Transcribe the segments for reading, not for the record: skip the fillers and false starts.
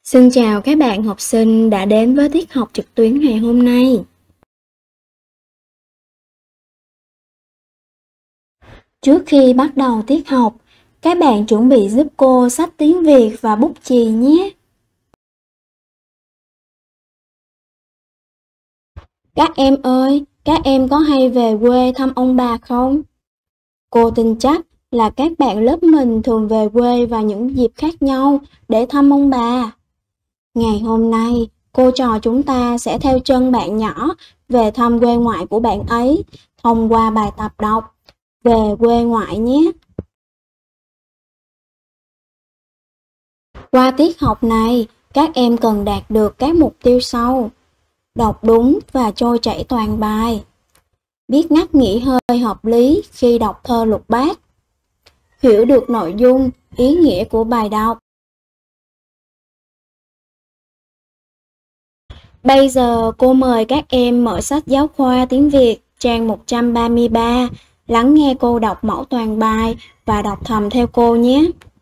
Xin chào các bạn học sinh đã đến với tiết học trực tuyến ngày hôm nay. Trước khi bắt đầu tiết học, các bạn chuẩn bị giúp cô sách tiếng Việt và bút chì nhé. Các em ơi, các em có hay về quê thăm ông bà không? Cô tin chắc là các bạn lớp mình thường về quê vào những dịp khác nhau để thăm ông bà. Ngày hôm nay, cô trò chúng ta sẽ theo chân bạn nhỏ về thăm quê ngoại của bạn ấy thông qua bài tập đọc về quê ngoại nhé. Qua tiết học này, các em cần đạt được các mục tiêu sau: đọc đúng và trôi chảy toàn bài, biết ngắt nghỉ hơi hợp lý khi đọc thơ lục bát, hiểu được nội dung, ý nghĩa của bài đọc. Bây giờ cô mời các em mở sách giáo khoa tiếng Việt trang 133, lắng nghe cô đọc mẫu toàn bài và đọc thầm theo cô nhé.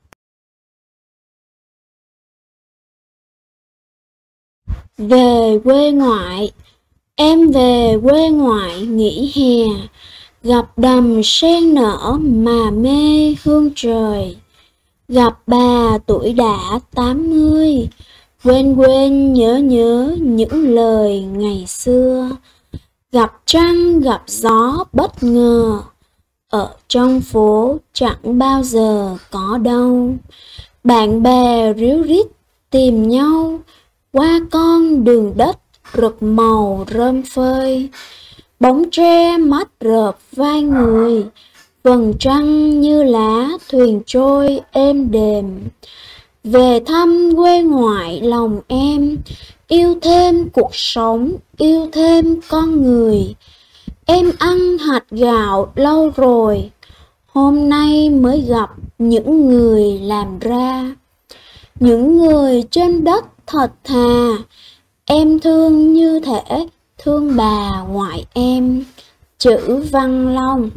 Về quê ngoại. Em về quê ngoại nghỉ hè, gặp đầm sen nở mà mê hương trời. Gặp bà tuổi đã 80, quên quên nhớ nhớ những lời ngày xưa. Gặp trăng gặp gió bất ngờ, ở trong phố chẳng bao giờ có đâu. Bạn bè ríu rít tìm nhau, qua con đường đất rực màu rơm phơi. Bóng tre mắt rợp vai người, vầng trăng như lá thuyền trôi êm đềm. Về thăm quê ngoại lòng em, yêu thêm cuộc sống, yêu thêm con người. Em ăn hạt gạo lâu rồi, hôm nay mới gặp những người làm ra. Những người trên đất thật thà, em thương như thể thương bà ngoại em. Chữ Văn Long.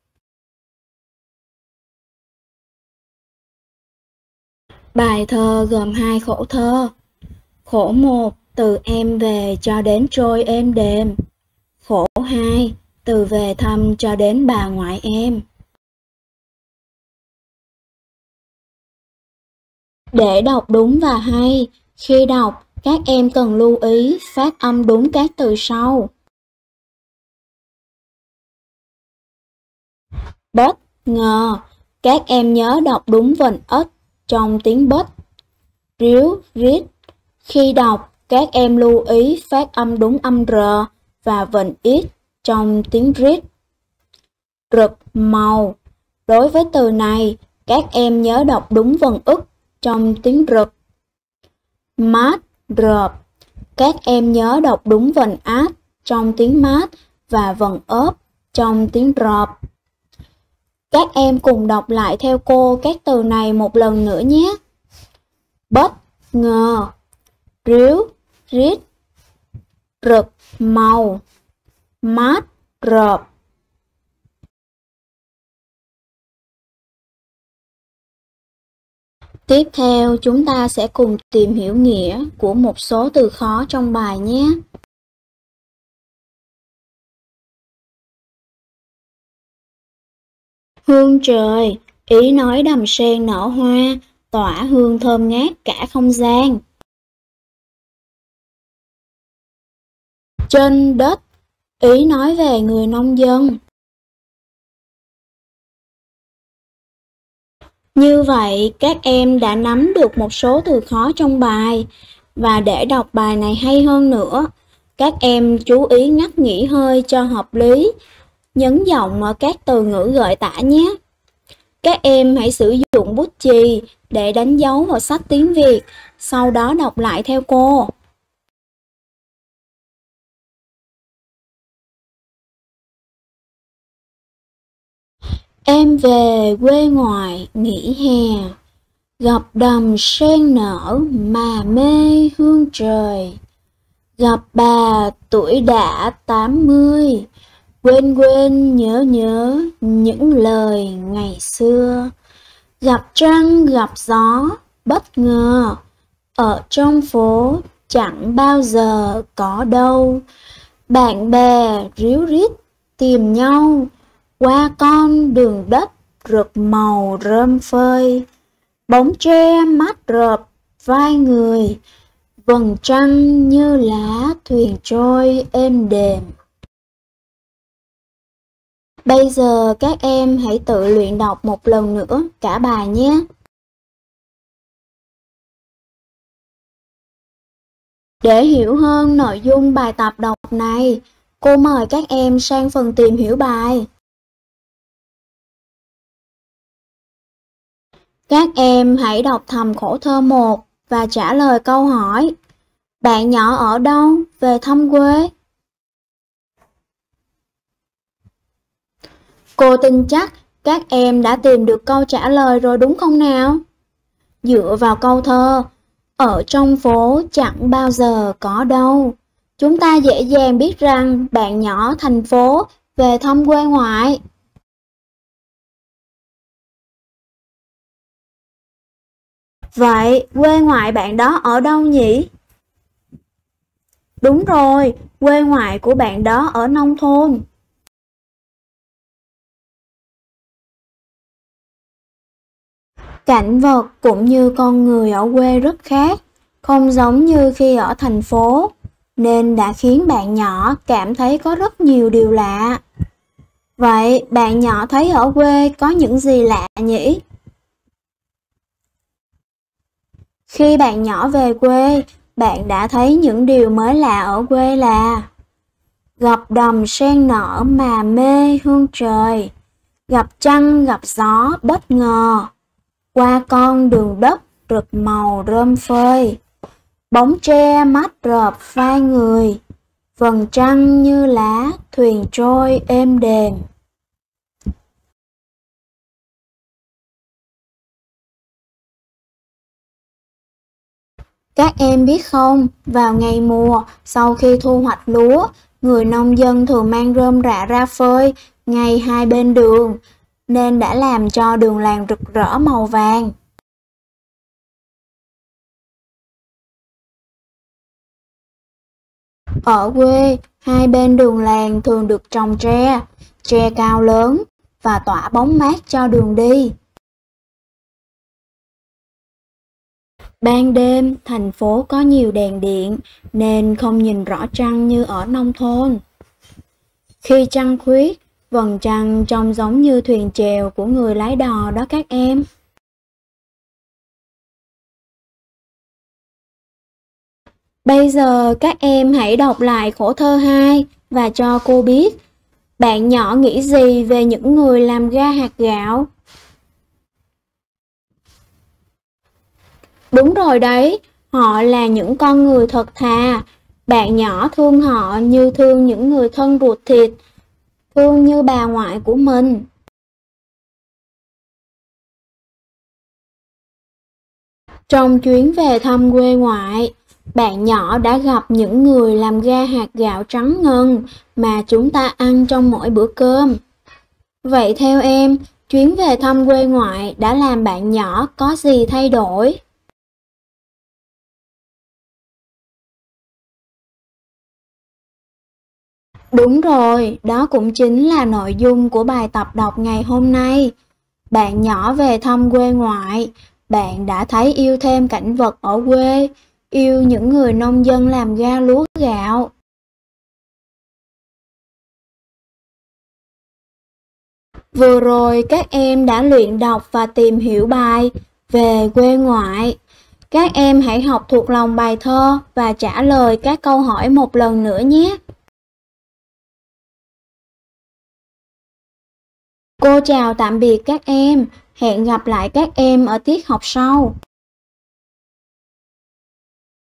Bài thơ gồm 2 khổ thơ. Khổ 1, từ em về cho đến trôi êm đềm. Khổ 2, từ về thăm cho đến bà ngoại em. Để đọc đúng và hay, khi đọc, các em cần lưu ý phát âm đúng các từ sau. Bất ngờ, các em nhớ đọc đúng vần ất trong tiếng bất. Ríu rít, khi đọc, các em lưu ý phát âm đúng âm r và vần ít trong tiếng rít. Rực màu, đối với từ này, các em nhớ đọc đúng vần ức trong tiếng rực. Mát rợp, các em nhớ đọc đúng vần át trong tiếng mát và vần ớp trong tiếng rợp. Các em cùng đọc lại theo cô các từ này một lần nữa nhé. Bất ngờ, ríu rít, rực màu, mát rợp. Tiếp theo, chúng ta sẽ cùng tìm hiểu nghĩa của một số từ khó trong bài nhé. Hương trời, ý nói đầm sen nở hoa, tỏa hương thơm ngát cả không gian. Trên đất, ý nói về người nông dân. Như vậy, các em đã nắm được một số từ khó trong bài. Và để đọc bài này hay hơn nữa, các em chú ý ngắt nghỉ hơi cho hợp lý, nhấn giọng ở các từ ngữ gợi tả nhé. Các em hãy sử dụng bút chì để đánh dấu vào sách tiếng Việt, sau đó đọc lại theo cô. Em về quê ngoại nghỉ hè, gặp đầm sen nở mà mê hương trời. Gặp bà tuổi đã 80, quên quên nhớ nhớ những lời ngày xưa. Gặp trăng gặp gió bất ngờ, Ở trong phố chẳng bao giờ có đâu, bạn bè ríu rít tìm nhau, qua con đường đất rực màu rơm phơi. Bóng tre mắt rợp vai người, vầng trăng như lá thuyền trôi êm đềm. Bây giờ các em hãy tự luyện đọc một lần nữa cả bài nhé. Để hiểu hơn nội dung bài tập đọc này, cô mời các em sang phần tìm hiểu bài. Các em hãy đọc thầm khổ thơ 1 và trả lời câu hỏi. Bạn nhỏ ở đâu về thăm quê? Cô tin chắc các em đã tìm được câu trả lời rồi đúng không nào? Dựa vào câu thơ, ở trong phố chẳng bao giờ có đâu, chúng ta dễ dàng biết rằng bạn nhỏ thành phố về thăm quê ngoại. Vậy quê ngoại bạn đó ở đâu nhỉ? Đúng rồi, quê ngoại của bạn đó ở nông thôn. Cảnh vật cũng như con người ở quê rất khác, không giống như khi ở thành phố, nên đã khiến bạn nhỏ cảm thấy có rất nhiều điều lạ. Vậy bạn nhỏ thấy ở quê có những gì lạ nhỉ? Khi bạn nhỏ về quê, bạn đã thấy những điều mới lạ ở quê là gặp đầm sen nở mà mê hương trời, gặp trăng gặp gió bất ngờ, qua con đường đất rực màu rơm phơi, bóng tre mắt rợp vai người, vầng trăng như lá thuyền trôi êm đềm. Các em biết không, vào ngày mùa, sau khi thu hoạch lúa, người nông dân thường mang rơm rạ ra phơi ngay hai bên đường, nên đã làm cho đường làng rực rỡ màu vàng. Ở quê, hai bên đường làng thường được trồng tre, tre cao lớn và tỏa bóng mát cho đường đi. Ban đêm, thành phố có nhiều đèn điện nên không nhìn rõ trăng như ở nông thôn. Khi trăng khuyết, vầng trăng trông giống như thuyền chèo của người lái đò đó các em. Bây giờ các em hãy đọc lại khổ thơ 2 và cho cô biết bạn nhỏ nghĩ gì về những người làm ra hạt gạo. Đúng rồi đấy, họ là những con người thật thà. Bạn nhỏ thương họ như thương những người thân ruột thịt, thương như bà ngoại của mình. Trong chuyến về thăm quê ngoại, bạn nhỏ đã gặp những người làm ra hạt gạo trắng ngần mà chúng ta ăn trong mỗi bữa cơm. Vậy theo em, chuyến về thăm quê ngoại đã làm bạn nhỏ có gì thay đổi? Đúng rồi, đó cũng chính là nội dung của bài tập đọc ngày hôm nay. Bạn nhỏ về thăm quê ngoại, bạn đã thấy yêu thêm cảnh vật ở quê, yêu những người nông dân làm ra lúa gạo. Vừa rồi các em đã luyện đọc và tìm hiểu bài về quê ngoại. Các em hãy học thuộc lòng bài thơ và trả lời các câu hỏi một lần nữa nhé. Cô chào tạm biệt các em, hẹn gặp lại các em ở tiết học sau.